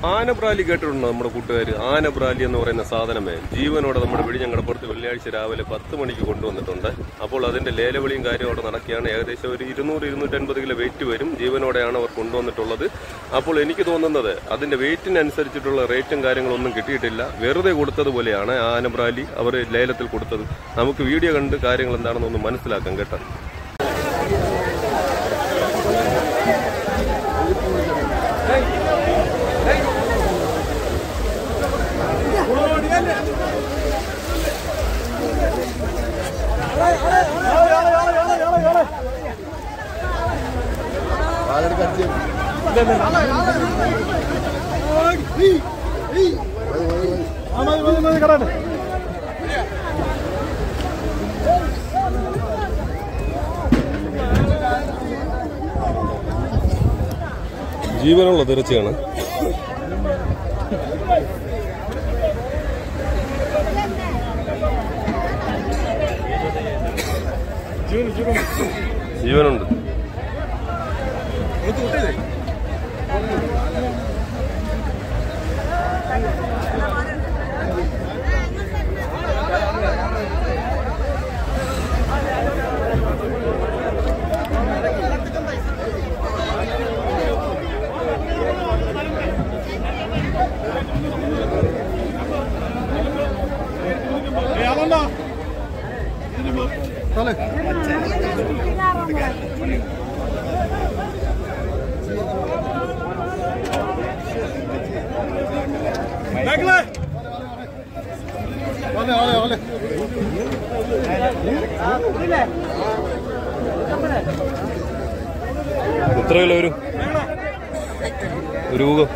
ആനബ്രാലി കേട്ടിട്ടുണ്ടോ നമ്മുടെ കൂട്ടുകാർ? ആനബ്രാലി എന്ന് പറയുന്ന സാധനമേ ജീവനോടെ നമ്മുടെ വെടിഞ്ഞങ്ങടപ്പുറത്ത് വെള്ളിയാഴ്ച രാവിലെ 10 മണിക്ക് കൊണ്ടുവന്നിട്ടുണ്ട്. അപ്പോൾ അതിന്റെ ലേലവിളിയും കാര്യം അവിടെ നടക്കുകയാണ്. ഏകദേശം ഒരു 200-250 കിലോ വെയിറ്റ് വരും. ജീവനോടെയാണ് അവർ കൊണ്ടുവന്നിട്ടുള്ളത്. അപ്പോൾ എനിക്ക് തോന്നുന്നത് അതിന്റെ വെയിറ്റിനനുസരിച്ചിട്ടുള്ള റേറ്റും കാര്യങ്ങളൊന്നും കിട്ടിയിട്ടില്ല. വെറുതെ കൊടുത്തതുപോലെയാണ് ആനബ്രാലി അവർ ലേലത്തിൽ കൊടുത്തത്. നമുക്ക് വീഡിയോ കണ്ട് കാര്യങ്ങൾ എന്താണെന്നൊന്ന് മനസ്സിലാക്കാം കേട്ടോ. ജീവനുള്ള തിരച്ചിയാണ്. ജീവനുണ്ട്. എത്ര കിലോ വരും? ഒരു ഊഹം.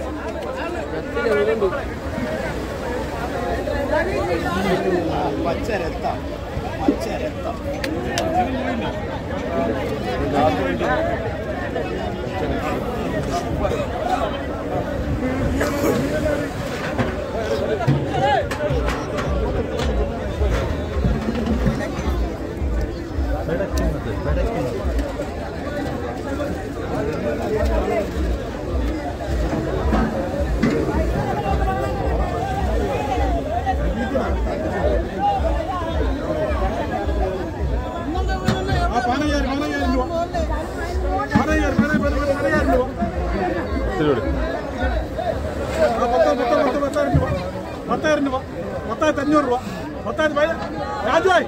രാജുവായി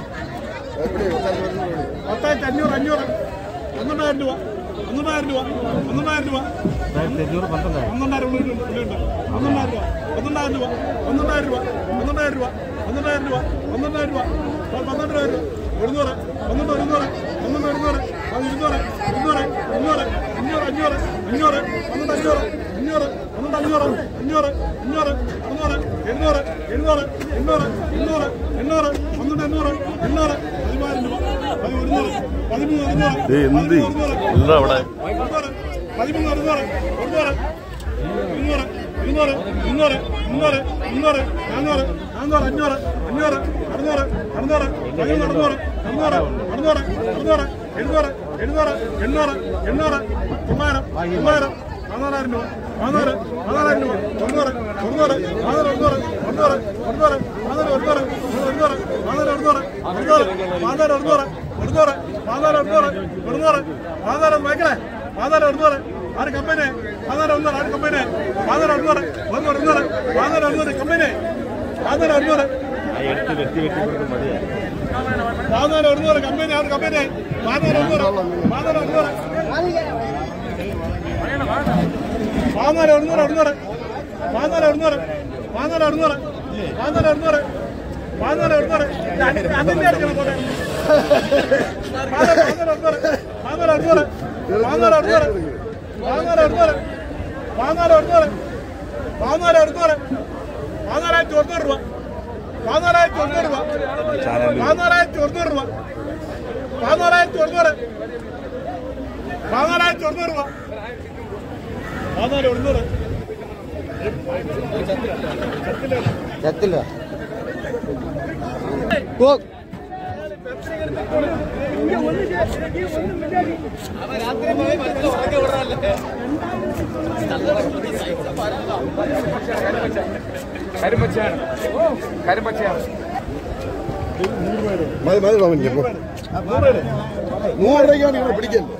10,500 500 1,000 രൂപ 1,000 രൂപ 1,000 രൂപ 1,000 രൂപ 1,000 രൂപ 1,000 രൂപ 1,000 രൂപ 1,000 രൂപ 1,000 രൂപ 1,000 രൂപ 1,000 200 1,000 200 200 200 500 500 500 500 500 500 500 700 800 800 800 800 800 കരിമ്പച്ചയാണ് കരിമ്പച്ചയാണ്. മതി മതി 100 രൂപയ്ക്കാണ് ഇവിടെ പിടിക്കല്ലോ.